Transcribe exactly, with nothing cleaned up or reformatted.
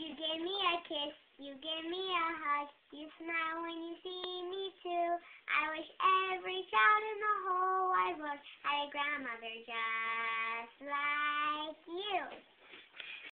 You give me a kiss, you give me a hug, you smile when you see me too. I wish every child in the whole wide world had a grandmother just like you.